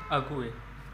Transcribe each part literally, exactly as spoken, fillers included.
अगुए।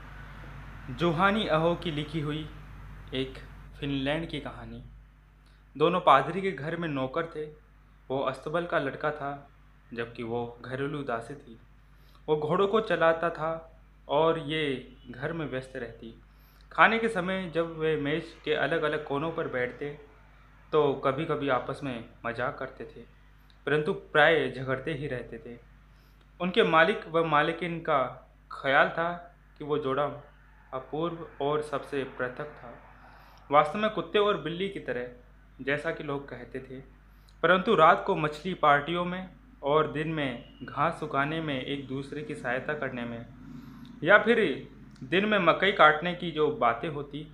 जोहानी अहो की लिखी हुई एक फिनलैंड की कहानी। दोनों पादरी के घर में नौकर थे। वो अस्तबल का लड़का था, जबकि वो घरेलू दासी थी। वो घोड़ों को चलाता था और ये घर में व्यस्त रहती। खाने के समय जब वे मेज के अलग अलग कोनों पर बैठते तो कभी कभी आपस में मजाक करते थे, परंतु प्राय झगड़ते ही रहते थे। उनके मालिक व मालिकिन का ख्याल था कि वो जोड़ा अपूर्व और सबसे पृथक था, वास्तव में कुत्ते और बिल्ली की तरह, जैसा कि लोग कहते थे। परंतु रात को मछली पार्टियों में और दिन में घास सुखाने में एक दूसरे की सहायता करने में, या फिर दिन में मकई काटने की जो बातें होती,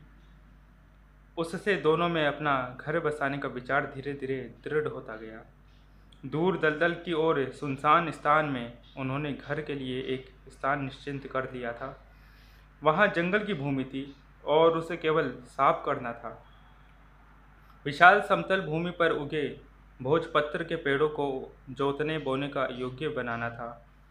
उससे दोनों में अपना घर बसाने का विचार धीरे धीरे दृढ़ होता गया। दूर दलदल की ओर सुनसान स्थान में उन्होंने घर के लिए एक स्थान निश्चिंत कर दिया था। वहाँ जंगल की भूमि थी और उसे केवल साफ करना था। विशाल समतल भूमि पर उगे भोजपत्र के पेड़ों को जोतने बोने का योग्य बनाना था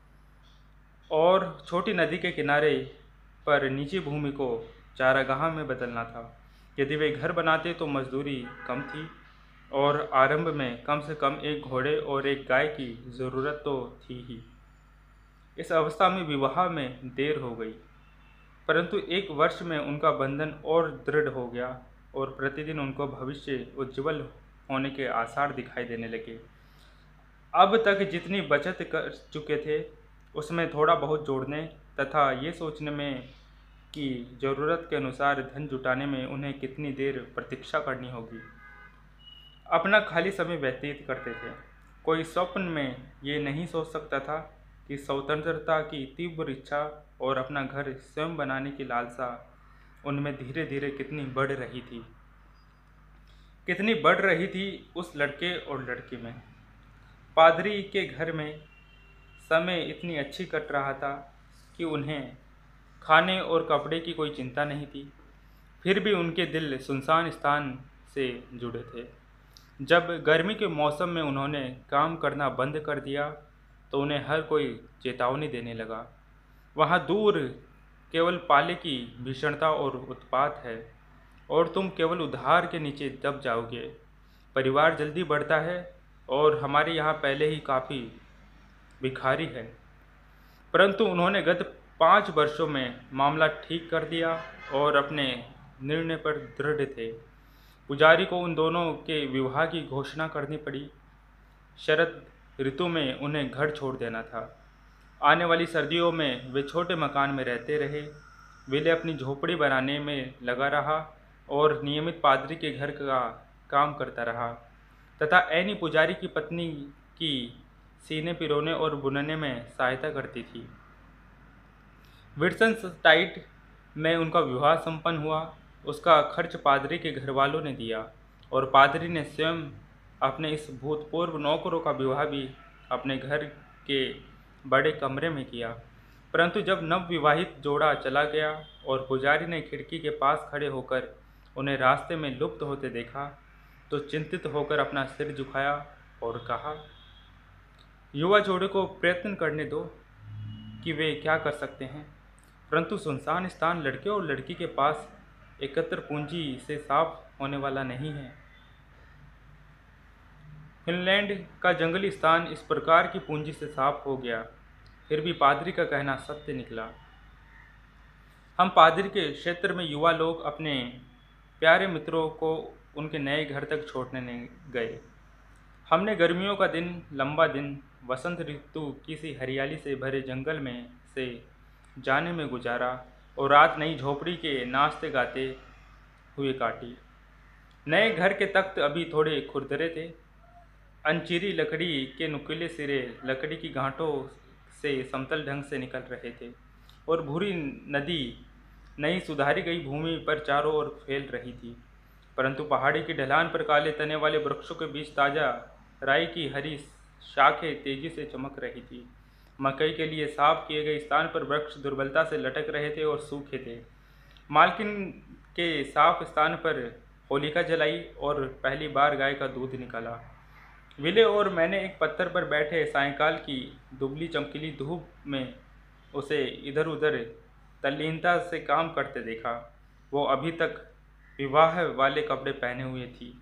और छोटी नदी के किनारे पर निजी भूमि को चारागाह में बदलना था। यदि वे घर बनाते तो मजदूरी कम थी और आरंभ में कम से कम एक घोड़े और एक गाय की ज़रूरत तो थी ही। इस अवस्था में विवाह में देर हो गई, परंतु एक वर्ष में उनका बंधन और दृढ़ हो गया और प्रतिदिन उनको भविष्य उज्जवल होने के आसार दिखाई देने लगे। अब तक जितनी बचत कर चुके थे उसमें थोड़ा बहुत जोड़ने तथा ये सोचने में कि ज़रूरत के अनुसार धन जुटाने में उन्हें कितनी देर प्रतीक्षा करनी होगी, अपना खाली समय व्यतीत करते थे। कोई स्वप्न में ये नहीं सोच सकता था कि स्वतंत्रता की तीव्र इच्छा और अपना घर स्वयं बनाने की लालसा उनमें धीरे धीरे कितनी बढ़ रही थी कितनी बढ़ रही थी उस लड़के और लड़की में। पादरी के घर में समय इतनी अच्छी कट रहा था कि उन्हें खाने और कपड़े की कोई चिंता नहीं थी। फिर भी उनके दिल सुनसान स्थान से जुड़े थे। जब गर्मी के मौसम में उन्होंने काम करना बंद कर दिया तो उन्हें हर कोई चेतावनी देने लगा, वहाँ दूर केवल पाले की भीषणता और उत्पात है और तुम केवल उधार के नीचे दब जाओगे। परिवार जल्दी बढ़ता है और हमारे यहाँ पहले ही काफ़ी भिखारी है। परंतु उन्होंने गत पाँच वर्षों में मामला ठीक कर दिया और अपने निर्णय पर दृढ़ थे। पुजारी को उन दोनों के विवाह की घोषणा करनी पड़ी। शरद ऋतु में उन्हें घर छोड़ देना था। आने वाली सर्दियों में वे छोटे मकान में रहते रहे। विले अपनी झोपड़ी बनाने में लगा रहा और नियमित पादरी के घर का काम करता रहा तथा ऐनी पुजारी की पत्नी की सीने पिरोने और बुनने में सहायता करती थी। विल्सनस्टाइट में उनका विवाह संपन्न हुआ। उसका खर्च पादरी के घर वालों ने दिया और पादरी ने स्वयं अपने इस भूतपूर्व नौकरों का विवाह भी अपने घर के बड़े कमरे में किया। परंतु जब नवविवाहित जोड़ा चला गया और पुजारी ने खिड़की के पास खड़े होकर उन्हें रास्ते में लुप्त होते देखा तो चिंतित होकर अपना सिर झुकाया और कहा, युवा जोड़े को प्रयत्न करने दो कि वे क्या कर सकते हैं, परंतु सुनसान स्थान लड़के और लड़की के पास एकत्र पूंजी से साफ होने वाला नहीं है। फिनलैंड का जंगली स्थान इस प्रकार की पूंजी से साफ हो गया। फिर भी पादरी का कहना सत्य निकला। हम पादरी के क्षेत्र में युवा लोग अपने प्यारे मित्रों को उनके नए घर तक छोड़ने गए। हमने गर्मियों का दिन, लंबा दिन, वसंत ऋतु किसी हरियाली से भरे जंगल में से जाने में गुजारा और रात नई झोपड़ी के नाचते गाते हुए काटी। नए घर के तख्त अभी थोड़े खुरदरे थे। अनचिरी लकड़ी के नुकीले सिरे लकड़ी की गांठों से समतल ढंग से निकल रहे थे और भूरी नदी नई सुधारी गई भूमि पर चारों ओर फैल रही थी। परंतु पहाड़ी की ढलान पर काले तने वाले वृक्षों के बीच ताज़ा राई की हरी शाखें तेजी से चमक रही थी। मकई के लिए साफ किए गए स्थान पर वृक्ष दुर्बलता से लटक रहे थे और सूखे थे। मालकिन के साफ स्थान पर होलिका जलाई और पहली बार गाय का दूध निकाला। विले और मैंने एक पत्थर पर बैठे सायंकाल की दुबली चमकीली धूप में उसे इधर उधर तल्लीनता से काम करते देखा। वो अभी तक विवाह वाले कपड़े पहने हुए थी।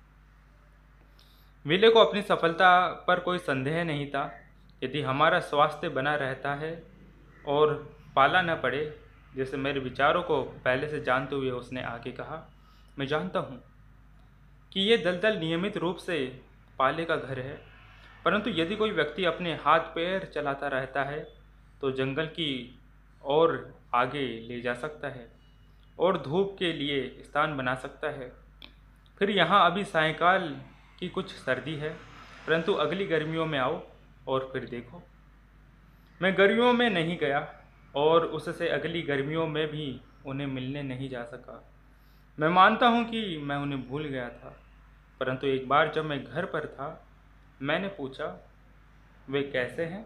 विले को अपनी सफलता पर कोई संदेह नहीं था। यदि हमारा स्वास्थ्य बना रहता है और पाला न पड़े, जैसे मेरे विचारों को पहले से जानते हुए उसने आगे कहा, मैं जानता हूँ कि ये दलदल नियमित रूप से पाले का घर है, परंतु यदि कोई व्यक्ति अपने हाथ पैर चलाता रहता है तो जंगल की ओर आगे ले जा सकता है और धूप के लिए स्थान बना सकता है। फिर यहाँ अभी सायंकाल की कुछ सर्दी है, परंतु अगली गर्मियों में आओ और फिर देखो। मैं गर्मियों में नहीं गया और उससे अगली गर्मियों में भी उन्हें मिलने नहीं जा सका। मैं मानता हूँ कि मैं उन्हें भूल गया था, परंतु एक बार जब मैं घर पर था, मैंने पूछा, वे कैसे हैं?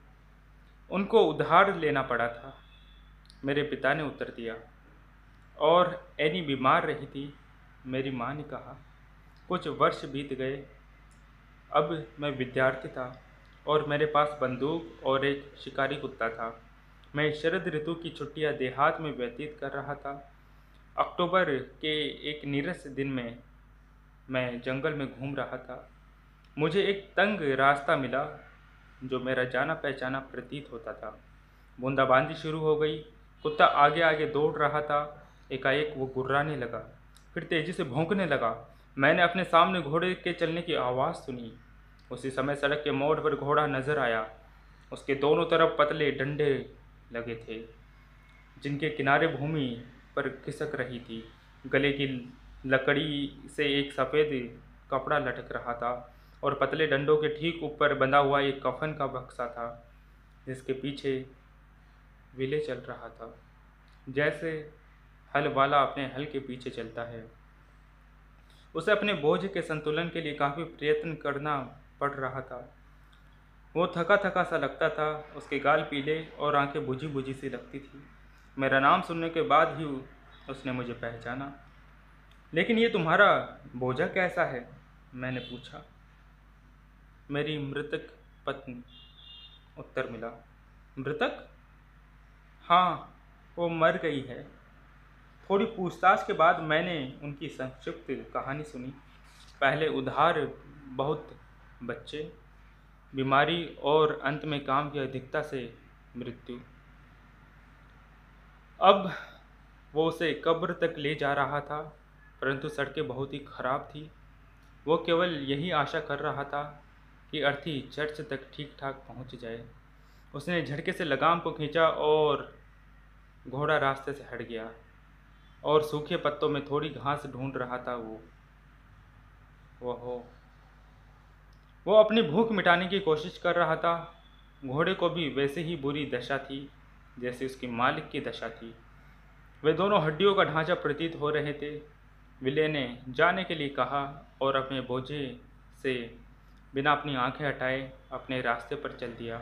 उनको उधार लेना पड़ा था, मेरे पिता ने उत्तर दिया। और एनी बीमार रही थी, मेरी माँ ने कहा। कुछ वर्ष बीत गए। अब मैं विद्यार्थी था और मेरे पास बंदूक और एक शिकारी कुत्ता था। मैं शरद ऋतु की छुट्टियां देहात में व्यतीत कर रहा था। अक्टूबर के एक नीरस दिन में मैं जंगल में घूम रहा था। मुझे एक तंग रास्ता मिला जो मेरा जाना पहचाना प्रतीत होता था। बूंदाबांदी शुरू हो गई। कुत्ता आगे आगे दौड़ रहा था। एकाएक वो गुर्राने लगा, फिर तेजी से भौंकने लगा। मैंने अपने सामने घोड़े के चलने की आवाज़ सुनी। उसी समय सड़क के मोड़ पर घोड़ा नजर आया। उसके दोनों तरफ पतले डंडे लगे थे, जिनके किनारे भूमि पर खिसक रही थी। गले की लकड़ी से एक सफ़ेद कपड़ा लटक रहा था और पतले डंडों के ठीक ऊपर बंधा हुआ एक कफन का बक्सा था, जिसके पीछे विले चल रहा था, जैसे हल वाला अपने हल के पीछे चलता है। उसे अपने बोझ के संतुलन के लिए काफ़ी प्रयत्न करना पड़ रहा था। वो थका थका सा लगता था। उसके गाल पीले और आंखें बुझी बुझी सी लगती थी। मेरा नाम सुनने के बाद ही उसने मुझे पहचाना। लेकिन ये तुम्हारा बोझा कैसा है? मैंने पूछा। मेरी मृतक पत्नी, उत्तर मिला। मृतक? हाँ, वो मर गई है। थोड़ी पूछताछ के बाद मैंने उनकी संक्षिप्त कहानी सुनी। पहले उधार, बहुत बच्चे, बीमारी और अंत में काम की अधिकता से मृत्यु। अब वो उसे कब्र तक ले जा रहा था, परंतु सड़कें बहुत ही खराब थी। वो केवल यही आशा कर रहा था कि अर्थी चर्च तक ठीक ठाक पहुंच जाए। उसने झटके से लगाम को खींचा और घोड़ा रास्ते से हट गया और सूखे पत्तों में थोड़ी घास ढूंढ रहा था। वो वो हो वो अपनी भूख मिटाने की कोशिश कर रहा था। घोड़े को भी वैसे ही बुरी दशा थी जैसे उसके मालिक की दशा थी। वे दोनों हड्डियों का ढांचा प्रतीत हो रहे थे। विले ने जाने के लिए कहा और अपने बोझे से बिना अपनी आंखें हटाए अपने रास्ते पर चल दिया।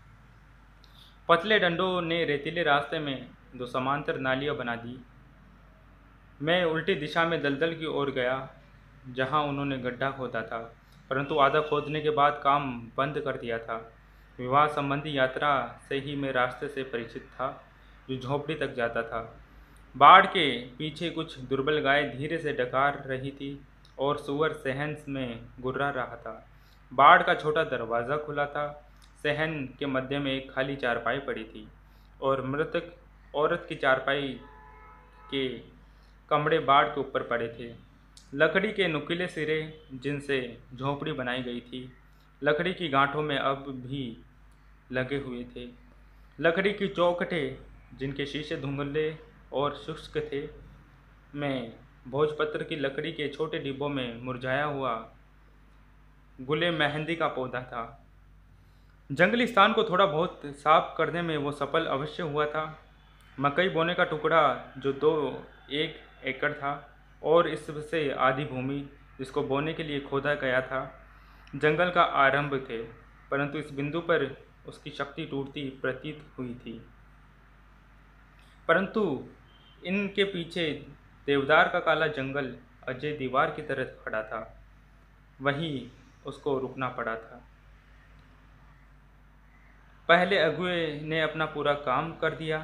पतले डंडों ने रेतीले रास्ते में दो समांतर नालियां बना दी। मैं उल्टी दिशा में दलदल की ओर गया जहां उन्होंने गड्ढा खोदा था, परंतु आधा खोदने के बाद काम बंद कर दिया था। विवाह संबंधी यात्रा से ही मैं रास्ते से परिचित था जो झोपड़ी तक जाता था। बाढ़ के पीछे कुछ दुर्बल गाय धीरे से डकार रही थी और सुअर सहन में गुर्रा रहा था। बाढ़ का छोटा दरवाज़ा खुला था। सहन के मध्य में एक खाली चारपाई पड़ी थी और मृतक औरत की चारपाई के कमरे बाढ़ के ऊपर पड़े थे। लकड़ी के नुकीले सिरे जिनसे झोपड़ी बनाई गई थी, लकड़ी की गांठों में अब भी लगे हुए थे। लकड़ी की चौखटें जिनके शीशे धुंधले और शुष्क थे, में भोजपत्र की लकड़ी के छोटे डिब्बों में मुरझाया हुआ गुले मेहंदी का पौधा था। जंगली स्थान को थोड़ा बहुत साफ करने में वो सफल अवश्य हुआ था। मकई बोने का टुकड़ा जो दो एक एकड़ था और इससे आधी भूमि जिसको बोने के लिए खोदा गया था, जंगल का आरंभ थे, परंतु इस बिंदु पर उसकी शक्ति टूटती प्रतीत हुई थी। परंतु इनके पीछे देवदार का काला जंगल अजय दीवार की तरह खड़ा था। वहीं उसको रुकना पड़ा था। पहले अगुए ने अपना पूरा काम कर दिया।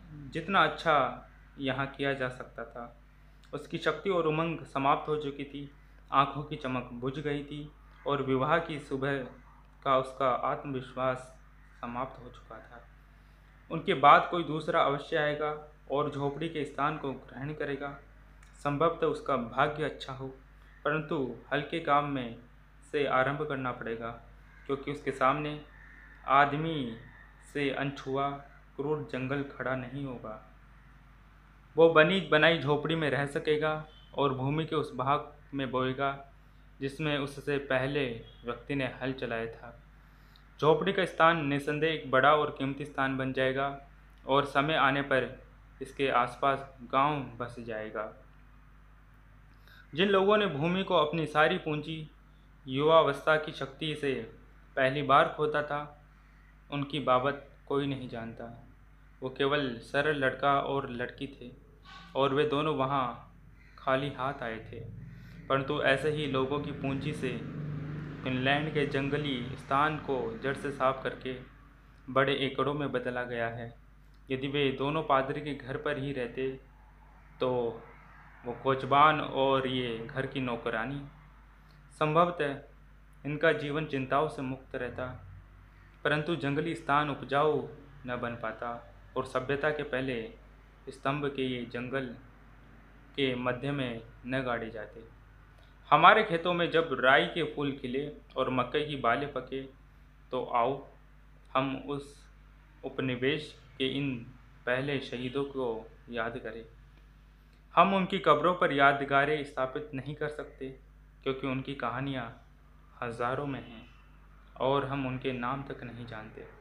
जितना अच्छा यहाँ किया जा सकता था। उसकी शक्ति और उमंग समाप्त हो चुकी थी, आंखों की चमक बुझ गई थी और विवाह की सुबह का उसका आत्मविश्वास समाप्त हो चुका था। उनके बाद कोई दूसरा अवश्य आएगा और झोपड़ी के स्थान को ग्रहण करेगा। संभवतः उसका भाग्य अच्छा हो, परंतु हल्के काम में से आरंभ करना पड़ेगा, क्योंकि उसके सामने आदमी से अनछुआ क्रूर जंगल खड़ा नहीं होगा। वो बनी बनाई झोपड़ी में रह सकेगा और भूमि के उस भाग में बोएगा जिसमें उससे पहले व्यक्ति ने हल चलाया था। झोपड़ी का स्थान निसंदेह एक बड़ा और कीमती स्थान बन जाएगा और समय आने पर इसके आसपास गांव बस जाएगा। जिन लोगों ने भूमि को अपनी सारी पूंजी युवावस्था की शक्ति से पहली बार खोता था, उनकी बाबत कोई नहीं जानता। वो केवल सरल लड़का और लड़की थे और वे दोनों वहाँ खाली हाथ आए थे। परंतु ऐसे ही लोगों की पूंजी से फिनलैंड के जंगली स्थान को जड़ से साफ करके बड़े एकड़ों में बदला गया है। यदि वे दोनों पादरी के घर पर ही रहते तो वो कोचबान और ये घर की नौकरानी। संभवतः इनका जीवन चिंताओं से मुक्त रहता, परंतु जंगली स्थान उपजाऊ न बन पाता और सभ्यता के पहले स्तंभ के ये जंगल के मध्य में न गाड़े जाते। हमारे खेतों में जब राई के फूल खिले और मकई की बालें पके, तो आओ हम उस उपनिवेश के इन पहले शहीदों को याद करें। हम उनकी कब्रों पर यादगारें स्थापित नहीं कर सकते, क्योंकि उनकी कहानियाँ हज़ारों में हैं और हम उनके नाम तक नहीं जानते।